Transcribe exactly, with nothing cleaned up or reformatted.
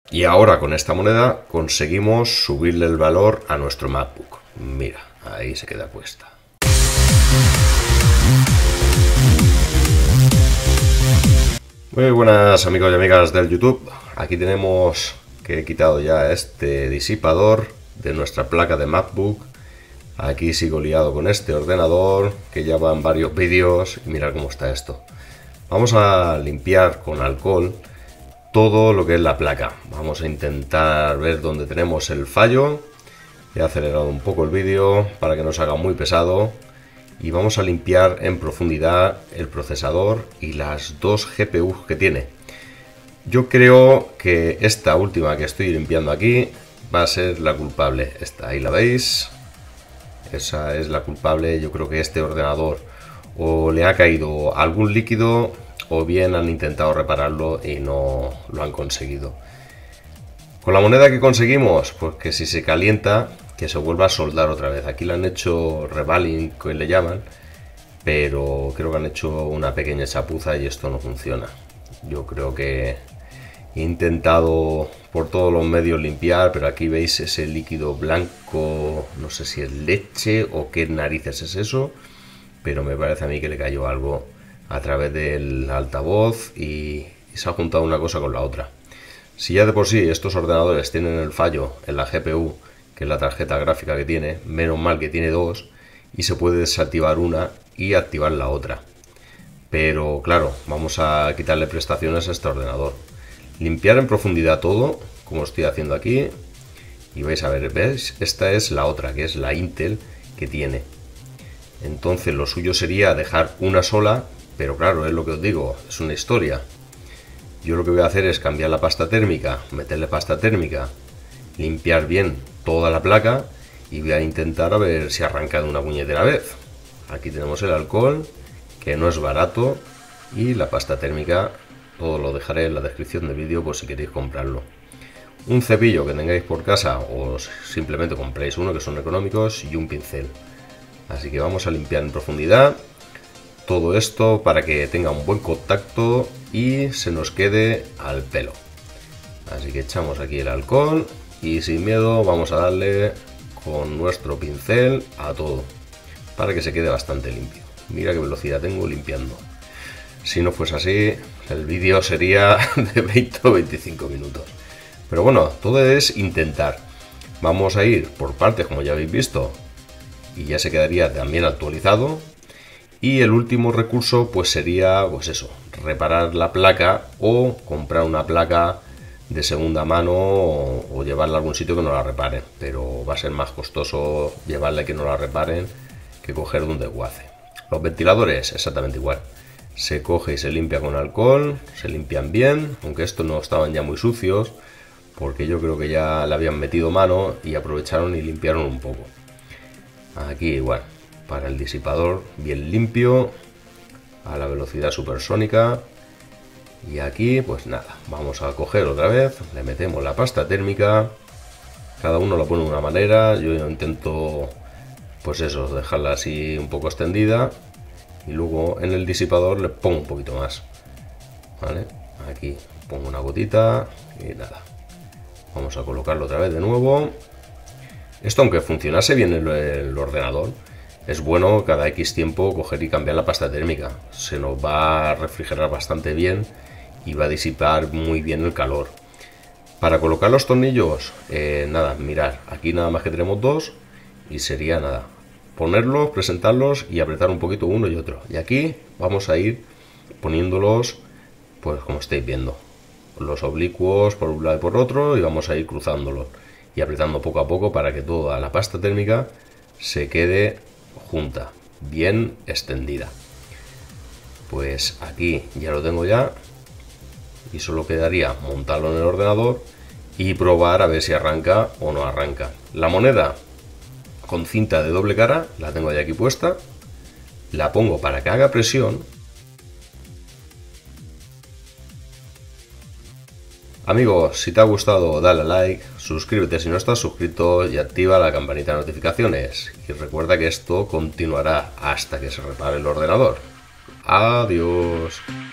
Y ahora con esta moneda conseguimos subirle el valor a nuestro MacBook. Mira, ahí se queda puesta. Muy buenas amigos y amigas del YouTube. Aquí tenemos que he quitado ya este disipador de nuestra placa de MacBook. Aquí sigo liado con este ordenador que ya van varios vídeos y mirad cómo está esto. Vamos a limpiar con alcohol todo lo que es la placa. Vamos a intentar ver dónde tenemos el fallo. He acelerado un poco el vídeo para que no se haga muy pesado. Y vamos a limpiar en profundidad el procesador y las dos G P Us que tiene. Yo creo que esta última que estoy limpiando aquí va a ser la culpable. Esta, ahí la veis. Esa es la culpable. Yo creo que este ordenador o le ha caído algún líquido o bien han intentado repararlo y no lo han conseguido. Con la moneda que conseguimos, pues que si se calienta, que se vuelva a soldar otra vez. Aquí le han hecho revaling, que le llaman, pero creo que han hecho una pequeña chapuza y esto no funciona. Yo creo que he intentado por todos los medios limpiar, pero aquí veis ese líquido blanco, no sé si es leche o qué narices es eso, pero me parece a mí que le cayó algo a través del altavoz y, y se ha juntado una cosa con la otra. Si ya de por sí estos ordenadores tienen el fallo en la G P U, que es la tarjeta gráfica que tiene, menos mal que tiene dos y se puede desactivar una y activar la otra. Pero claro, vamos a quitarle prestaciones a este ordenador. Limpiar en profundidad todo, como estoy haciendo aquí, y vais a ver, ¿ves? Esta es la otra, que es la Intel que tiene. Entonces lo suyo sería dejar una sola, pero claro, es lo que os digo, es una historia. Yo lo que voy a hacer es cambiar la pasta térmica, meterle pasta térmica, limpiar bien toda la placa y voy a intentar a ver si arranca de una puñetera vez. Aquí tenemos el alcohol, que no es barato, y la pasta térmica, todo lo dejaré en la descripción del vídeo por si queréis comprarlo. Un cepillo que tengáis por casa o simplemente compréis uno, que son económicos, y un pincel. Así que vamos a limpiar en profundidad todo esto para que tenga un buen contacto y se nos quede al pelo. Así que echamos aquí el alcohol y sin miedo vamos a darle con nuestro pincel a todo para que se quede bastante limpio. Mira qué velocidad tengo limpiando. Si no fuese así, el vídeo sería de veinte o veinticinco minutos. Pero bueno, todo es intentar. Vamos a ir por partes, como ya habéis visto, y ya se quedaría también actualizado. Y el último recurso pues sería, pues eso, reparar la placa o comprar una placa de segunda mano o, o llevarla a algún sitio que no la reparen, pero va a ser más costoso llevarla que no la reparen que coger de un desguace. Los ventiladores exactamente igual, se coge y se limpia con alcohol, se limpian bien, aunque estos no estaban ya muy sucios porque yo creo que ya le habían metido mano y aprovecharon y limpiaron un poco. Aquí igual, para el disipador bien limpio a la velocidad supersónica. Y aquí pues nada, vamos a coger otra vez, le metemos la pasta térmica, cada uno lo pone de una manera, yo intento pues eso, dejarla así un poco extendida y luego en el disipador le pongo un poquito más, ¿vale? Aquí pongo una gotita y nada, vamos a colocarlo otra vez de nuevo. Esto, aunque funcionase bien el, el ordenador, es bueno cada X tiempo coger y cambiar la pasta térmica, se nos va a refrigerar bastante bien y va a disipar muy bien el calor. Para colocar los tornillos, eh, nada, mirad, aquí nada más que tenemos dos y sería nada, ponerlos, presentarlos y apretar un poquito uno y otro. Y aquí vamos a ir poniéndolos, pues como estáis viendo, los oblicuos por un lado y por otro, y vamos a ir cruzándolos y apretando poco a poco para que toda la pasta térmica se quede junta, bien extendida. Pues aquí ya lo tengo ya y solo quedaría montarlo en el ordenador y probar a ver si arranca o no arranca. La moneda con cinta de doble cara la tengo ya aquí puesta, la pongo para que haga presión. Amigos, si te ha gustado dale a like, suscríbete si no estás suscrito y activa la campanita de notificaciones. Y recuerda que esto continuará hasta que se repare el ordenador. Adiós.